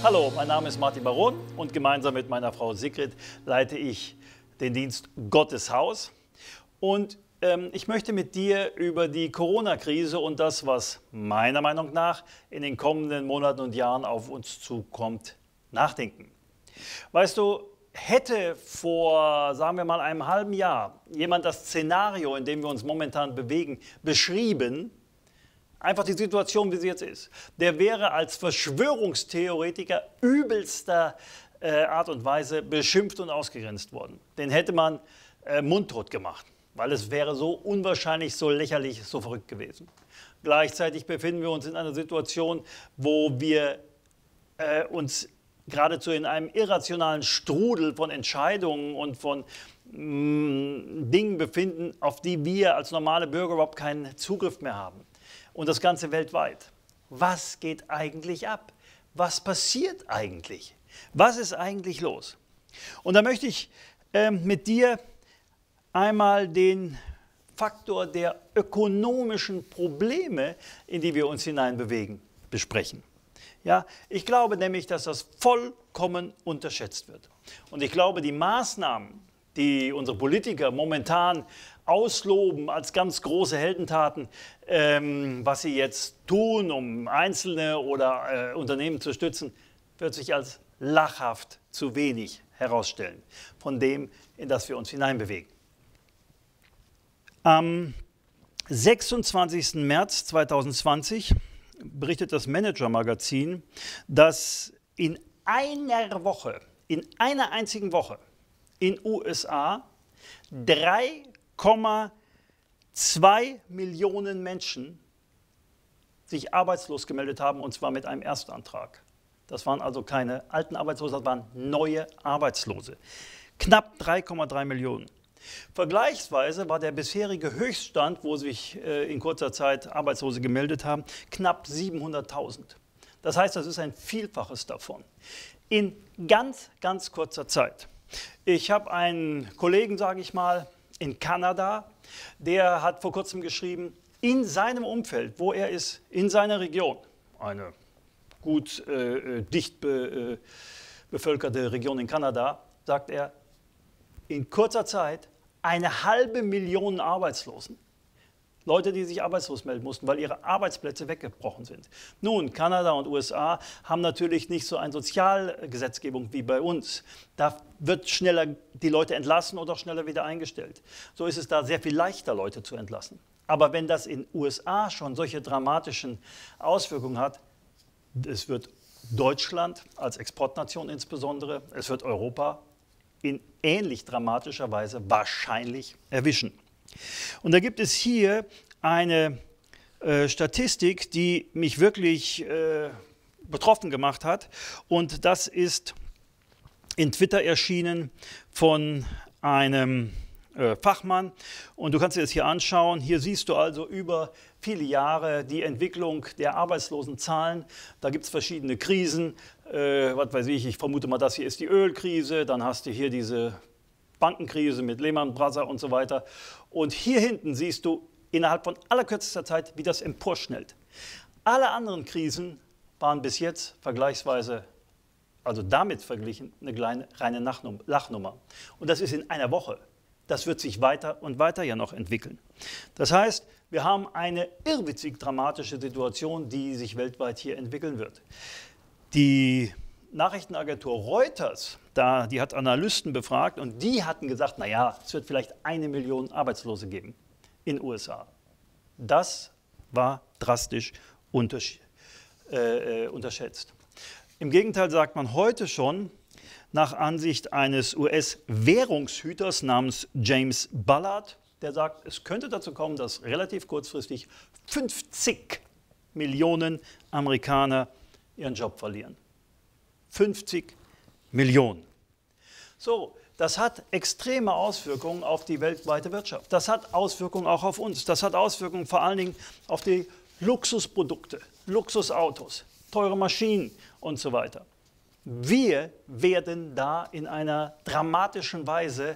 Hallo, mein Name ist Martin Baron und gemeinsam mit meiner Frau Sigrid leite ich den Dienst Gottes Haus. Und ich möchte mit dir über die Corona-Krise und das, was meiner Meinung nach in den kommenden Monaten und Jahren auf uns zukommt, nachdenken. Weißt du, hätte vor, sagen wir mal, einem halben Jahr jemand das Szenario, in dem wir uns momentan bewegen, beschrieben, einfach die Situation, wie sie jetzt ist, der wäre als Verschwörungstheoretiker übelster Art und Weise beschimpft und ausgegrenzt worden. Den hätte man mundtot gemacht, weil es wäre so unwahrscheinlich, so lächerlich, so verrückt gewesen. Gleichzeitig befinden wir uns in einer Situation, wo wir uns geradezu in einem irrationalen Strudel von Entscheidungen und von Dingen befinden, auf die wir als normale Bürger überhaupt keinen Zugriff mehr haben. Und das Ganze weltweit. Was geht eigentlich ab? Was passiert eigentlich? Was ist eigentlich los? Und da möchte ich mit dir einmal den Faktor der ökonomischen Probleme, in die wir uns hineinbewegen, besprechen. Ja, ich glaube nämlich, dass das vollkommen unterschätzt wird. Und ich glaube, die Maßnahmen, die unsere Politiker momentan ausloben als ganz große Heldentaten, was sie jetzt tun, um Einzelne oder Unternehmen zu stützen, wird sich als lachhaft zu wenig herausstellen von dem, in das wir uns hineinbewegen. Am 26. März 2020 berichtet das Manager-Magazin, dass in einer Woche, in einer einzigen Woche in USA 3,2 Millionen Menschen sich arbeitslos gemeldet haben, und zwar mit einem Erstantrag. Das waren also keine alten Arbeitslose, das waren neue Arbeitslose. Knapp 3,3 Millionen. Vergleichsweise war der bisherige Höchststand, wo sich in kurzer Zeit Arbeitslose gemeldet haben, knapp 700.000. Das heißt, das ist ein Vielfaches davon. In ganz, ganz kurzer Zeit. Ich habe einen Kollegen, sage ich mal, in Kanada, der hat vor kurzem geschrieben, in seinem Umfeld, wo er ist, in seiner Region, eine gut dicht bevölkerte Region in Kanada, sagt er, in kurzer Zeit 500.000 Arbeitslosen. Leute, die sich arbeitslos melden mussten, weil ihre Arbeitsplätze weggebrochen sind. Nun, Kanada und USA haben natürlich nicht so eine Sozialgesetzgebung wie bei uns. Da wird schneller die Leute entlassen oder auch schneller wieder eingestellt. So ist es da sehr viel leichter, Leute zu entlassen. Aber wenn das in den USA schon solche dramatischen Auswirkungen hat, es wird Deutschland als Exportnation insbesondere, es wird Europa in ähnlich dramatischer Weise wahrscheinlich erwischen. Und da gibt es hier eine Statistik, die mich wirklich betroffen gemacht hat. Und das ist in Twitter erschienen von einem Fachmann. Und du kannst dir das hier anschauen. Hier siehst du also über viele Jahre die Entwicklung der Arbeitslosenzahlen. Da gibt es verschiedene Krisen. Was weiß ich vermute mal, das hier ist die Ölkrise. Dann hast du hier diese Bankenkrise mit Lehman Brothers und so weiter. Und hier hinten siehst du innerhalb von allerkürzester Zeit, wie das emporschnellt. Alle anderen Krisen waren bis jetzt vergleichsweise, also damit verglichen, eine kleine reine Lachnummer. Und das ist in einer Woche. Das wird sich weiter und weiter ja noch entwickeln. Das heißt, wir haben eine irrwitzig dramatische Situation, die sich weltweit hier entwickeln wird. Die Nachrichtenagentur Reuters, die hat Analysten befragt und die hatten gesagt, naja, es wird vielleicht 1 Million Arbeitslose geben in den USA. Das war drastisch unterschätzt. Im Gegenteil sagt man heute schon, nach Ansicht eines US-Währungshüters namens James Bullard, der sagt, es könnte dazu kommen, dass relativ kurzfristig 50 Millionen Amerikaner ihren Job verlieren. 50 Millionen. So, das hat extreme Auswirkungen auf die weltweite Wirtschaft. Das hat Auswirkungen auch auf uns. Das hat Auswirkungen vor allen Dingen auf die Luxusprodukte, Luxusautos, teure Maschinen und so weiter. Wir werden da in einer dramatischen Weise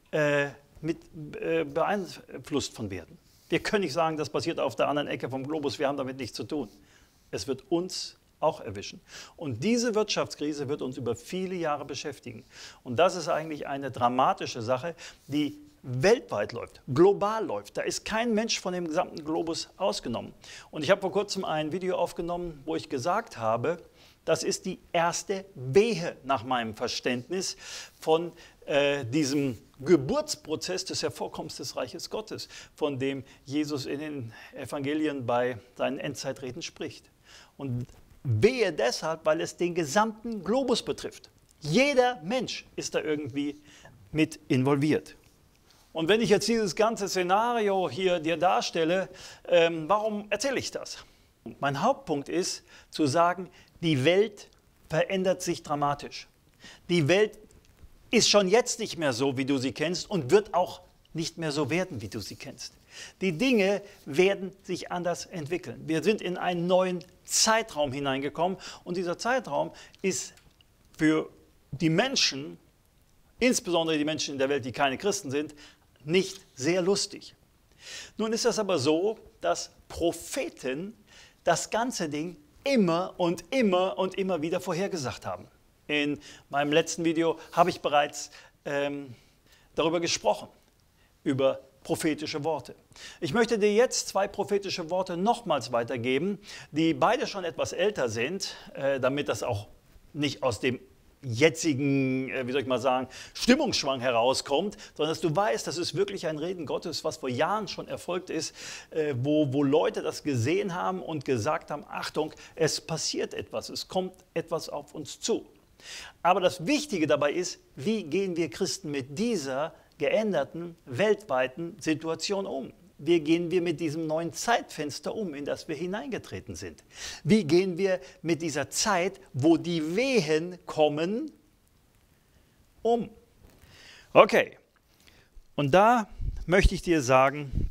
beeinflusst von werden. Wir können nicht sagen, das passiert auf der anderen Ecke vom Globus, wir haben damit nichts zu tun. Es wird uns auch erwischen. Und diese Wirtschaftskrise wird uns über viele Jahre beschäftigen. Und das ist eigentlich eine dramatische Sache, die weltweit läuft, global läuft. Da ist kein Mensch von dem gesamten Globus ausgenommen. Und ich habe vor kurzem ein Video aufgenommen, wo ich gesagt habe, das ist die erste Wehe nach meinem Verständnis von diesem Geburtsprozess des Hervorkommens des Reiches Gottes, von dem Jesus in den Evangelien bei seinen Endzeitreden spricht. Und wehe deshalb, weil es den gesamten Globus betrifft. Jeder Mensch ist da irgendwie mit involviert. Und wenn ich jetzt dieses ganze Szenario hier dir darstelle, warum erzähle ich das? Mein Hauptpunkt ist zu sagen, die Welt verändert sich dramatisch. Die Welt ist schon jetzt nicht mehr so, wie du sie kennst und wird auch nicht mehr so werden, wie du sie kennst. Die Dinge werden sich anders entwickeln. Wir sind in einen neuen Zeitraum hineingekommen und dieser Zeitraum ist für die Menschen, insbesondere die Menschen in der Welt, die keine Christen sind, nicht sehr lustig. Nun ist das aber so, dass Propheten das ganze Ding immer und immer und immer wieder vorhergesagt haben. In meinem letzten Video habe ich bereits darüber gesprochen, über prophetische Worte. Ich möchte dir jetzt 2 prophetische Worte nochmals weitergeben, die beide schon etwas älter sind, damit das auch nicht aus dem jetzigen, wie soll ich mal sagen, Stimmungsschwang herauskommt, sondern dass du weißt, das ist wirklich ein Reden Gottes, was vor Jahren schon erfolgt ist, wo Leute das gesehen haben und gesagt haben, Achtung, es passiert etwas, es kommt etwas auf uns zu. Aber das Wichtige dabei ist, wie gehen wir Christen mit dieser geänderten, weltweiten Situation um? Wie gehen wir mit diesem neuen Zeitfenster um, in das wir hineingetreten sind? Wie gehen wir mit dieser Zeit, wo die Wehen kommen, um? Okay, und da möchte ich dir sagen,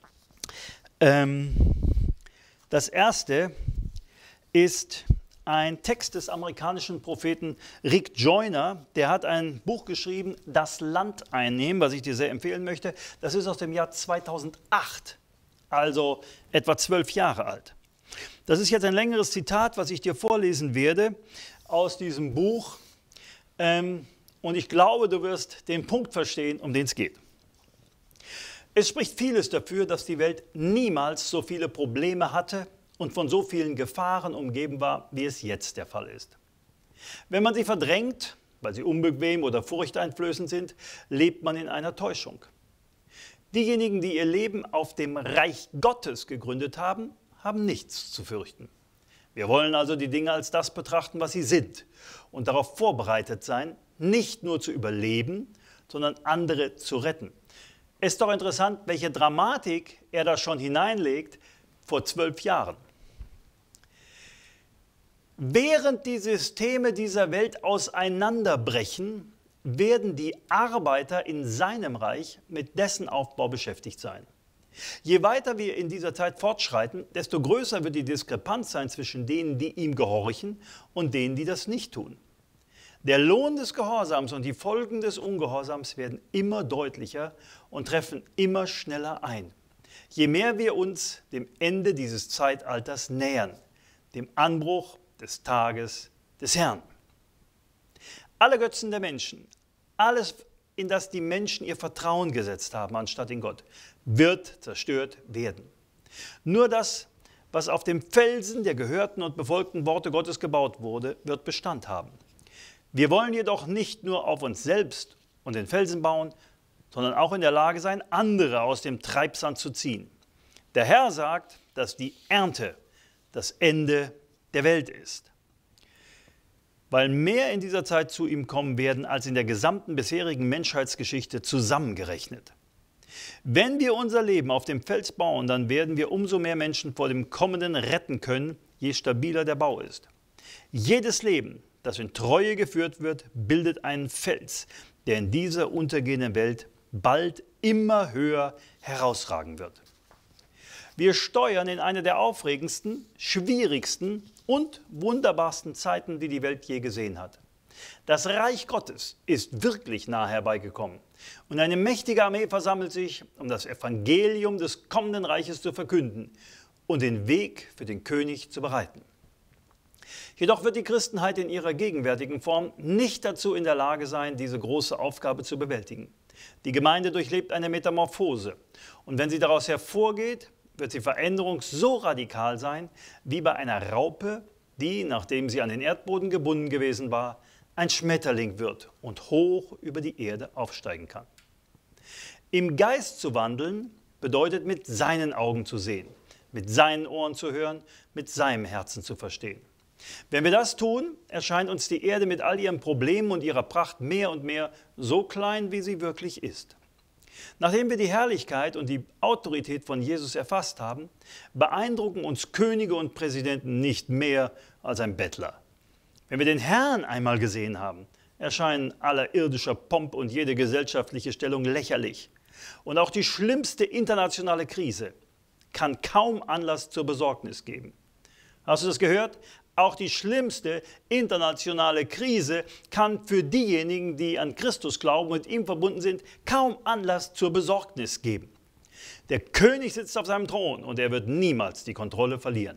das erste ist ein Text des amerikanischen Propheten Rick Joyner, der hat ein Buch geschrieben, Das Land einnehmen, was ich dir sehr empfehlen möchte. Das ist aus dem Jahr 2008, also etwa 12 Jahre alt. Das ist jetzt ein längeres Zitat, was ich dir vorlesen werde aus diesem Buch. Und ich glaube, du wirst den Punkt verstehen, um den es geht. Es spricht vieles dafür, dass die Welt niemals so viele Probleme hatte und von so vielen Gefahren umgeben war, wie es jetzt der Fall ist. Wenn man sie verdrängt, weil sie unbequem oder furchteinflößend sind, lebt man in einer Täuschung. Diejenigen, die ihr Leben auf dem Reich Gottes gegründet haben, haben nichts zu fürchten. Wir wollen also die Dinge als das betrachten, was sie sind und darauf vorbereitet sein, nicht nur zu überleben, sondern andere zu retten. Es ist doch interessant, welche Dramatik er da schon hineinlegt vor 12 Jahren. Während die Systeme dieser Welt auseinanderbrechen, werden die Arbeiter in seinem Reich mit dessen Aufbau beschäftigt sein. Je weiter wir in dieser Zeit fortschreiten, desto größer wird die Diskrepanz sein zwischen denen, die ihm gehorchen und denen, die das nicht tun. Der Lohn des Gehorsams und die Folgen des Ungehorsams werden immer deutlicher und treffen immer schneller ein. Je mehr wir uns dem Ende dieses Zeitalters nähern, dem Anbruch des Tages des Herrn. Alle Götzen der Menschen, alles, in das die Menschen ihr Vertrauen gesetzt haben, anstatt in Gott, wird zerstört werden. Nur das, was auf dem Felsen der gehörten und befolgten Worte Gottes gebaut wurde, wird Bestand haben. Wir wollen jedoch nicht nur auf uns selbst und den Felsen bauen, sondern auch in der Lage sein, andere aus dem Treibsand zu ziehen. Der Herr sagt, dass die Ernte das Ende der Welt ist, weil mehr in dieser Zeit zu ihm kommen werden, als in der gesamten bisherigen Menschheitsgeschichte zusammengerechnet. Wenn wir unser Leben auf dem Fels bauen, dann werden wir umso mehr Menschen vor dem Kommenden retten können, je stabiler der Bau ist. Jedes Leben, das in Treue geführt wird, bildet einen Fels, der in dieser untergehenden Welt bald immer höher herausragen wird. Wir steuern in eine der aufregendsten, schwierigsten und wunderbarsten Zeiten, die die Welt je gesehen hat. Das Reich Gottes ist wirklich nahe herbeigekommen und eine mächtige Armee versammelt sich, um das Evangelium des kommenden Reiches zu verkünden und den Weg für den König zu bereiten. Jedoch wird die Christenheit in ihrer gegenwärtigen Form nicht dazu in der Lage sein, diese große Aufgabe zu bewältigen. Die Gemeinde durchlebt eine Metamorphose und wenn sie daraus hervorgeht, wird die Veränderung so radikal sein, wie bei einer Raupe, die, nachdem sie an den Erdboden gebunden gewesen war, ein Schmetterling wird und hoch über die Erde aufsteigen kann. Im Geist zu wandeln bedeutet, mit seinen Augen zu sehen, mit seinen Ohren zu hören, mit seinem Herzen zu verstehen. Wenn wir das tun, erscheint uns die Erde mit all ihren Problemen und ihrer Pracht mehr und mehr so klein, wie sie wirklich ist. Nachdem wir die Herrlichkeit und die Autorität von Jesus erfasst haben, beeindrucken uns Könige und Präsidenten nicht mehr als ein Bettler. Wenn wir den Herrn einmal gesehen haben, erscheinen aller irdischer Pomp und jede gesellschaftliche Stellung lächerlich. Und auch die schlimmste internationale Krise kann kaum Anlass zur Besorgnis geben. Hast du das gehört? Auch die schlimmste internationale Krise kann für diejenigen, die an Christus glauben und mit ihm verbunden sind, kaum Anlass zur Besorgnis geben. Der König sitzt auf seinem Thron und er wird niemals die Kontrolle verlieren.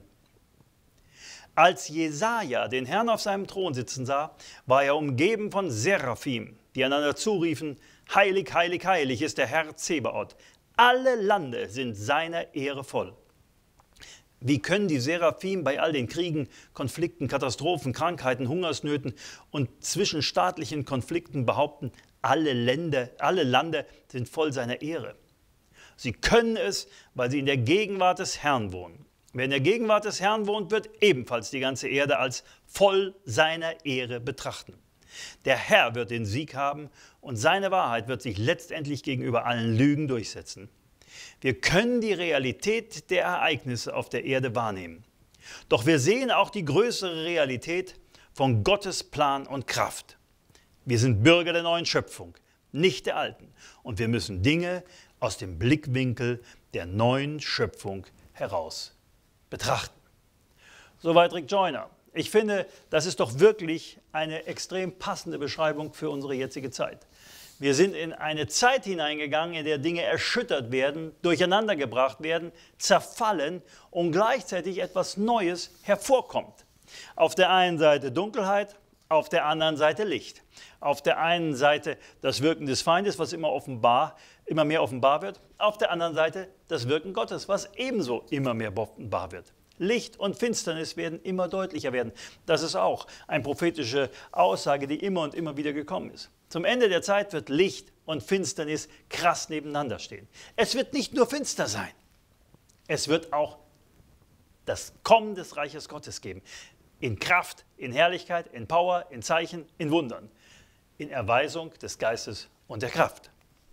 Als Jesaja den Herrn auf seinem Thron sitzen sah, war er umgeben von Seraphim, die einander zuriefen: Heilig, heilig, heilig ist der Herr Zebaoth. Alle Lande sind seiner Ehre voll. Wie können die Seraphim bei all den Kriegen, Konflikten, Katastrophen, Krankheiten, Hungersnöten und zwischenstaatlichen Konflikten behaupten, alle Lande sind voll seiner Ehre? Sie können es, weil sie in der Gegenwart des Herrn wohnen. Wer in der Gegenwart des Herrn wohnt, wird ebenfalls die ganze Erde als voll seiner Ehre betrachten. Der Herr wird den Sieg haben und seine Wahrheit wird sich letztendlich gegenüber allen Lügen durchsetzen. Wir können die Realität der Ereignisse auf der Erde wahrnehmen. Doch wir sehen auch die größere Realität von Gottes Plan und Kraft. Wir sind Bürger der neuen Schöpfung, nicht der alten. Und wir müssen Dinge aus dem Blickwinkel der neuen Schöpfung heraus betrachten. Soweit Rick Joyner. Ich finde, das ist doch wirklich eine extrem passende Beschreibung für unsere jetzige Zeit. Wir sind in eine Zeit hineingegangen, in der Dinge erschüttert werden, durcheinandergebracht werden, zerfallen und gleichzeitig etwas Neues hervorkommt. Auf der einen Seite Dunkelheit, auf der anderen Seite Licht. Auf der einen Seite das Wirken des Feindes, was immer mehr offenbar wird. Auf der anderen Seite das Wirken Gottes, was ebenso immer mehr offenbar wird. Licht und Finsternis werden immer deutlicher werden. Das ist auch eine prophetische Aussage, die immer und immer wieder gekommen ist. Zum Ende der Zeit wird Licht und Finsternis krass nebeneinander stehen. Es wird nicht nur finster sein, es wird auch das Kommen des Reiches Gottes geben. In Kraft, in Herrlichkeit, in Power, in Zeichen, in Wundern. In Erweisung des Geistes und der Kraft.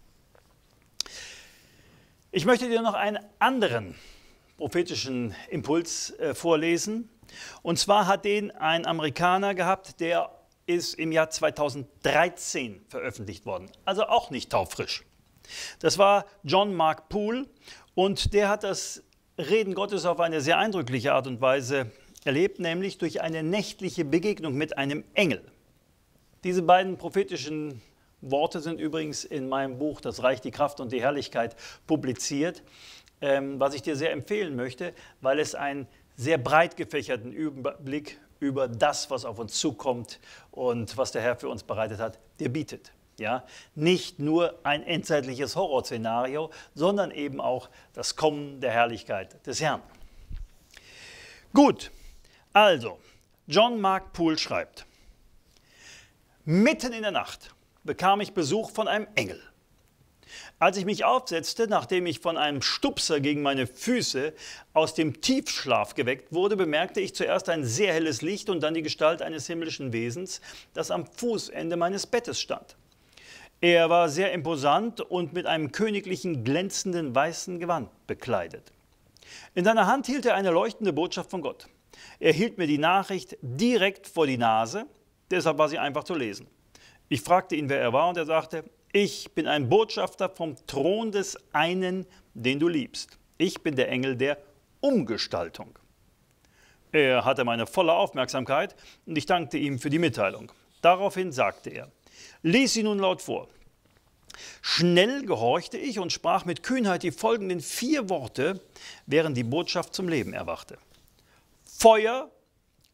Ich möchte dir noch einen anderen prophetischen Impuls vorlesen. Und zwar hat den ein Amerikaner gehabt, der ist im Jahr 2013 veröffentlicht worden. Also auch nicht taufrisch. Das war John Mark Poole und der hat das Reden Gottes auf eine sehr eindrückliche Art und Weise erlebt, nämlich durch eine nächtliche Begegnung mit einem Engel. Diese beiden prophetischen Worte sind übrigens in meinem Buch Das Reich, die Kraft und die Herrlichkeit publiziert, was ich dir sehr empfehlen möchte, weil es einen sehr breit gefächerten Überblick über das, was auf uns zukommt und was der Herr für uns bereitet hat, dir bietet. Ja? Nicht nur ein endzeitliches Horrorszenario, sondern eben auch das Kommen der Herrlichkeit des Herrn. Gut, also, John Mark Poole schreibt: Mitten in der Nacht bekam ich Besuch von einem Engel. Als ich mich aufsetzte, nachdem ich von einem Stupser gegen meine Füße aus dem Tiefschlaf geweckt wurde, bemerkte ich zuerst ein sehr helles Licht und dann die Gestalt eines himmlischen Wesens, das am Fußende meines Bettes stand. Er war sehr imposant und mit einem königlichen, glänzenden, weißen Gewand bekleidet. In seiner Hand hielt er eine leuchtende Botschaft von Gott. Er hielt mir die Nachricht direkt vor die Nase, deshalb war sie einfach zu lesen. Ich fragte ihn, wer er war, und er sagte: Ich bin ein Botschafter vom Thron des einen, den du liebst. Ich bin der Engel der Umgestaltung. Er hatte meine volle Aufmerksamkeit und ich dankte ihm für die Mitteilung. Daraufhin sagte er: Lies sie nun laut vor. Schnell gehorchte ich und sprach mit Kühnheit die folgenden 4 Worte, während die Botschaft zum Leben erwachte: Feuer,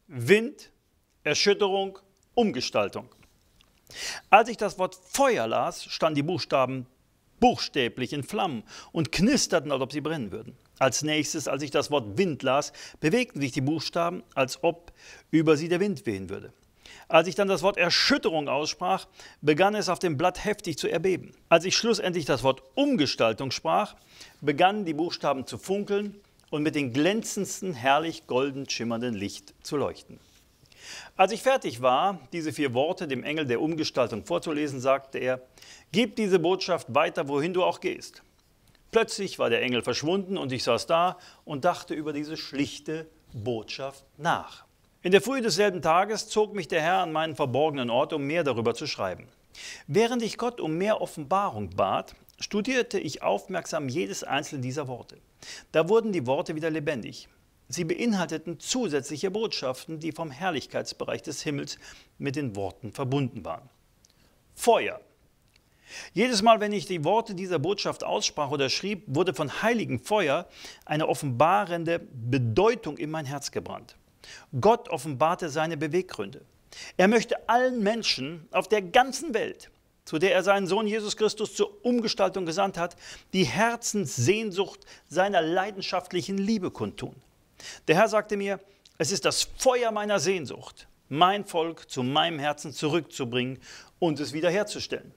Wind, Erschütterung, Umgestaltung. Als ich das Wort Feuer las, standen die Buchstaben buchstäblich in Flammen und knisterten, als ob sie brennen würden. Als nächstes, als ich das Wort Wind las, bewegten sich die Buchstaben, als ob über sie der Wind wehen würde. Als ich dann das Wort Erschütterung aussprach, begann es auf dem Blatt heftig zu erbeben. Als ich schlussendlich das Wort Umgestaltung sprach, begannen die Buchstaben zu funkeln und mit dem glänzendsten, herrlich golden schimmernden Licht zu leuchten. Als ich fertig war, diese 4 Worte dem Engel der Umgestaltung vorzulesen, sagte er: Gib diese Botschaft weiter, wohin du auch gehst. Plötzlich war der Engel verschwunden und ich saß da und dachte über diese schlichte Botschaft nach. In der Früh desselben Tages zog mich der Herr an meinen verborgenen Ort, um mehr darüber zu schreiben. Während ich Gott um mehr Offenbarung bat, studierte ich aufmerksam jedes einzelne dieser Worte. Da wurden die Worte wieder lebendig. Sie beinhalteten zusätzliche Botschaften, die vom Herrlichkeitsbereich des Himmels mit den Worten verbunden waren. Feuer. Jedes Mal, wenn ich die Worte dieser Botschaft aussprach oder schrieb, wurde von heiligem Feuer eine offenbarende Bedeutung in mein Herz gebrannt. Gott offenbarte seine Beweggründe. Er möchte allen Menschen auf der ganzen Welt, zu der er seinen Sohn Jesus Christus zur Umgestaltung gesandt hat, die Herzenssehnsucht seiner leidenschaftlichen Liebe kundtun. Der Herr sagte mir: Es ist das Feuer meiner Sehnsucht, mein Volk zu meinem Herzen zurückzubringen und es wiederherzustellen.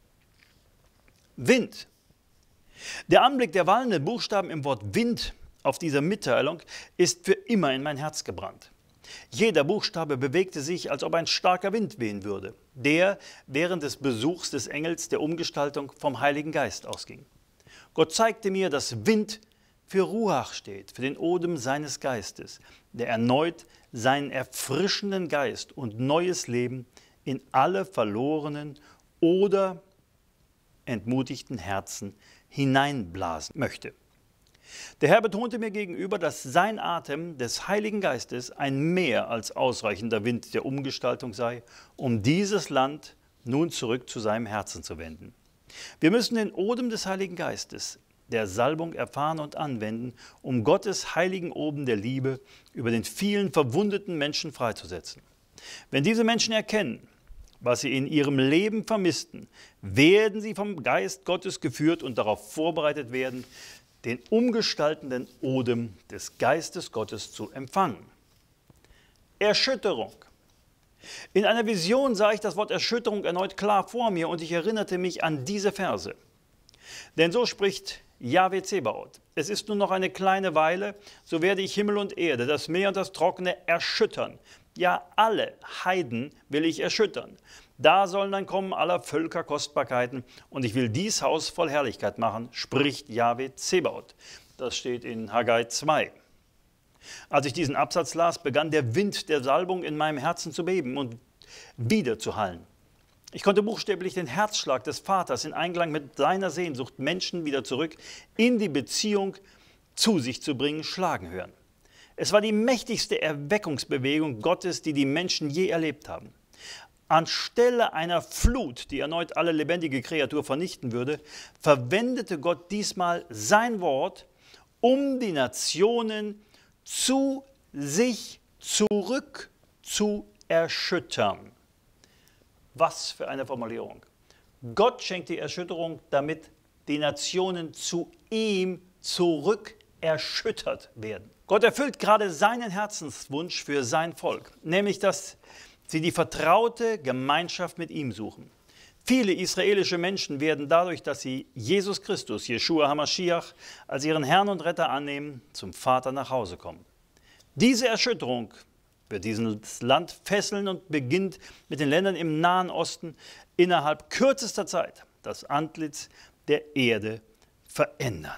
Wind. Der Anblick der wallenden Buchstaben im Wort Wind auf dieser Mitteilung ist für immer in mein Herz gebrannt. Jeder Buchstabe bewegte sich, als ob ein starker Wind wehen würde, der während des Besuchs des Engels der Umgestaltung vom Heiligen Geist ausging. Gott zeigte mir, dass Wind für Ruach steht, für den Odem seines Geistes, der erneut seinen erfrischenden Geist und neues Leben in alle verlorenen oder entmutigten Herzen hineinblasen möchte. Der Herr betonte mir gegenüber, dass sein Atem des Heiligen Geistes ein mehr als ausreichender Wind der Umgestaltung sei, um dieses Land nun zurück zu seinem Herzen zu wenden. Wir müssen den Odem des Heiligen Geistes, der Salbung, erfahren und anwenden, um Gottes heiligen Odem der Liebe über den vielen verwundeten Menschen freizusetzen. Wenn diese Menschen erkennen, was sie in ihrem Leben vermissten, werden sie vom Geist Gottes geführt und darauf vorbereitet werden, den umgestaltenden Odem des Geistes Gottes zu empfangen. Erschütterung. In einer Vision sah ich das Wort Erschütterung erneut klar vor mir und ich erinnerte mich an diese Verse. Denn so spricht Jahwe Zebaoth: Es ist nur noch eine kleine Weile, so werde ich Himmel und Erde, das Meer und das Trockene erschüttern. Ja, alle Heiden will ich erschüttern. Da sollen dann kommen aller Völker Kostbarkeiten und ich will dies Haus voll Herrlichkeit machen, spricht Jahwe Zebaoth. Das steht in Haggai 2. Als ich diesen Absatz las, begann der Wind der Salbung in meinem Herzen zu beben und wieder zu hallen. Ich konnte buchstäblich den Herzschlag des Vaters in Einklang mit seiner Sehnsucht, Menschen wieder zurück in die Beziehung zu sich zu bringen, schlagen hören. Es war die mächtigste Erweckungsbewegung Gottes, die die Menschen je erlebt haben. Anstelle einer Flut, die erneut alle lebendige Kreatur vernichten würde, verwendete Gott diesmal sein Wort, um die Nationen zu sich zurück zu erschüttern. Was für eine Formulierung. Gott schenkt die Erschütterung, damit die Nationen zu ihm zurück erschüttert werden. Gott erfüllt gerade seinen Herzenswunsch für sein Volk, nämlich dass sie die vertraute Gemeinschaft mit ihm suchen. Viele israelische Menschen werden dadurch, dass sie Jesus Christus, Jeschua HaMashiach, als ihren Herrn und Retter annehmen, zum Vater nach Hause kommen. Diese Erschütterung wird dieses Land fesseln und beginnt mit den Ländern im Nahen Osten innerhalb kürzester Zeit das Antlitz der Erde verändern.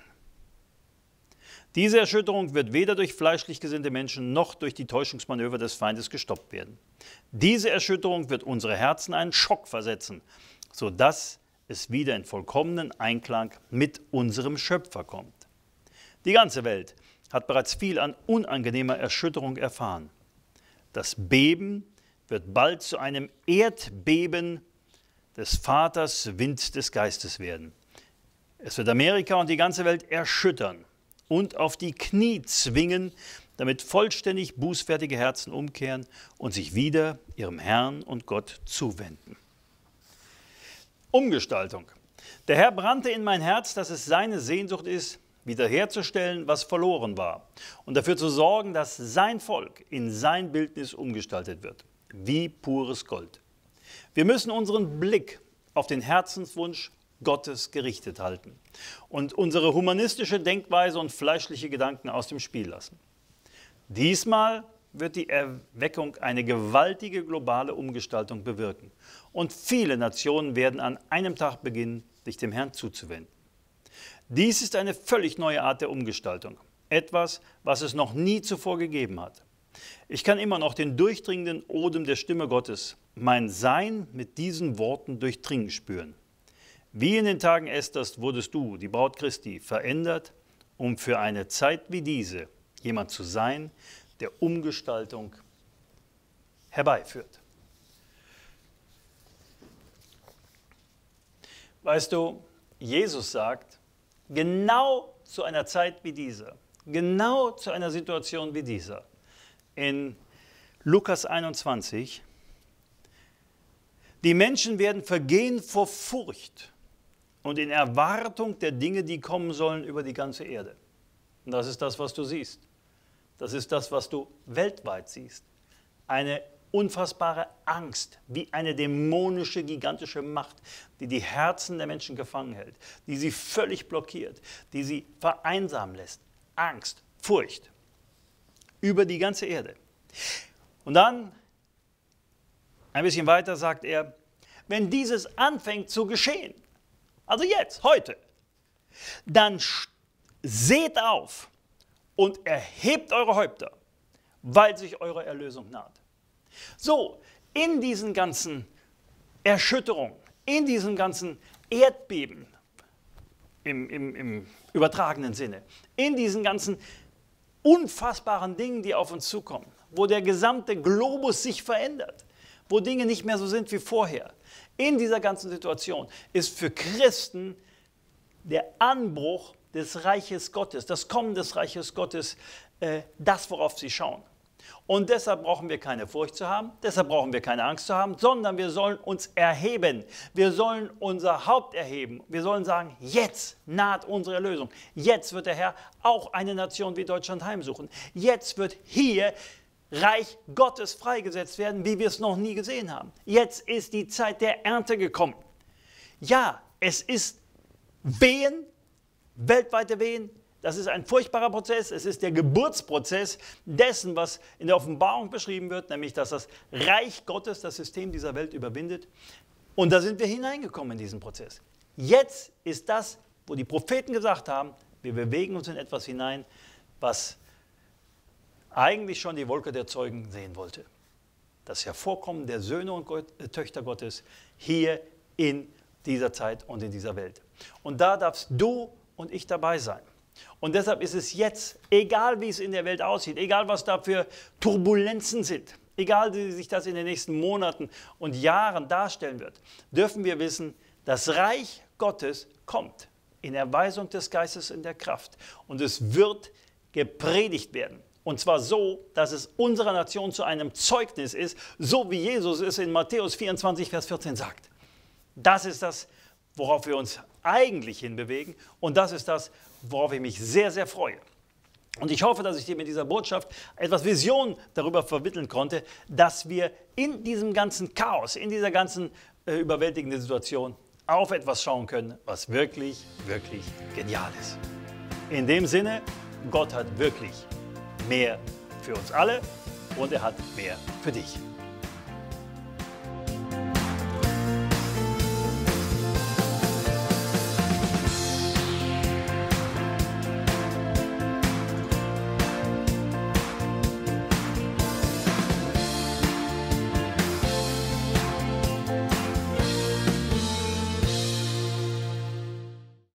Diese Erschütterung wird weder durch fleischlich gesinnte Menschen noch durch die Täuschungsmanöver des Feindes gestoppt werden. Diese Erschütterung wird unsere Herzen einen Schock versetzen, sodass es wieder in vollkommenen Einklang mit unserem Schöpfer kommt. Die ganze Welt hat bereits viel an unangenehmer Erschütterung erfahren. Das Beben wird bald zu einem Erdbeben des Vaters Wind des Geistes werden. Es wird Amerika und die ganze Welt erschüttern und auf die Knie zwingen, damit vollständig bußfertige Herzen umkehren und sich wieder ihrem Herrn und Gott zuwenden. Umgestaltung. Der Herr brannte in mein Herz, dass es seine Sehnsucht ist, wiederherzustellen, was verloren war und dafür zu sorgen, dass sein Volk in sein Bildnis umgestaltet wird, wie pures Gold. Wir müssen unseren Blick auf den Herzenswunsch Gottes gerichtet halten und unsere humanistische Denkweise und fleischliche Gedanken aus dem Spiel lassen. Diesmal wird die Erweckung eine gewaltige globale Umgestaltung bewirken und viele Nationen werden an einem Tag beginnen, sich dem Herrn zuzuwenden. Dies ist eine völlig neue Art der Umgestaltung, etwas, was es noch nie zuvor gegeben hat. Ich kann immer noch den durchdringenden Odem der Stimme Gottes, mein Sein mit diesen Worten durchdringen spüren. Wie in den Tagen Esthers wurdest du, die Braut Christi, verändert, um für eine Zeit wie diese jemand zu sein, der Umgestaltung herbeiführt. Weißt du, Jesus sagt, genau zu einer Zeit wie dieser, genau zu einer Situation wie dieser, in Lukas 21, die Menschen werden vergehen vor Furcht und in Erwartung der Dinge, die kommen sollen über die ganze Erde. Und das ist das, was du siehst. Das ist das, was du weltweit siehst. Eine unfassbare Angst, wie eine dämonische, gigantische Macht, die die Herzen der Menschen gefangen hält, die sie völlig blockiert, die sie vereinsamen lässt. Angst, Furcht über die ganze Erde. Und dann, ein bisschen weiter, sagt er, wenn dieses anfängt zu geschehen, also jetzt, heute, dann seht auf und erhebt eure Häupter, weil sich eure Erlösung naht. So, in diesen ganzen Erschütterungen, in diesen ganzen Erdbeben im übertragenen Sinne, in diesen ganzen unfassbaren Dingen, die auf uns zukommen, wo der gesamte Globus sich verändert, wo Dinge nicht mehr so sind wie vorher. In dieser ganzen Situation ist für Christen der Anbruch des Reiches Gottes, das Kommen des Reiches Gottes, das, worauf sie schauen. Und deshalb brauchen wir keine Furcht zu haben, deshalb brauchen wir keine Angst zu haben, sondern wir sollen uns erheben. Wir sollen unser Haupt erheben. Wir sollen sagen, jetzt naht unsere Erlösung. Jetzt wird der Herr auch eine Nation wie Deutschland heimsuchen. Jetzt wird hier Reich Gottes freigesetzt werden, wie wir es noch nie gesehen haben. Jetzt ist die Zeit der Ernte gekommen. Ja, es ist Wehen, weltweite Wehen. Das ist ein furchtbarer Prozess. Es ist der Geburtsprozess dessen, was in der Offenbarung beschrieben wird, nämlich, dass das Reich Gottes das System dieser Welt überwindet. Und da sind wir hineingekommen in diesen Prozess. Jetzt ist das, wo die Propheten gesagt haben, wir bewegen uns in etwas hinein, was eigentlich schon die Wolke der Zeugen sehen wollte. Das Hervorkommen der Söhne und Töchter Gottes hier in dieser Zeit und in dieser Welt. Und da darfst du und ich dabei sein. Und deshalb ist es jetzt, egal wie es in der Welt aussieht, egal was da für Turbulenzen sind, egal wie sich das in den nächsten Monaten und Jahren darstellen wird, dürfen wir wissen, das Reich Gottes kommt in Erweisung des Geistes in der Kraft. Und es wird gepredigt werden. Und zwar so, dass es unserer Nation zu einem Zeugnis ist, so wie Jesus es in Matthäus 24, Vers 14 sagt. Das ist das, worauf wir uns eigentlich hinbewegen. Und das ist das, worauf ich mich sehr, sehr freue. Und ich hoffe, dass ich dir mit dieser Botschaft etwas Vision darüber vermitteln konnte, dass wir in diesem ganzen Chaos, in dieser ganzen überwältigenden Situation auf etwas schauen können, was wirklich, wirklich genial ist. In dem Sinne, Gott hat wirklich mehr für uns alle und er hat mehr für dich.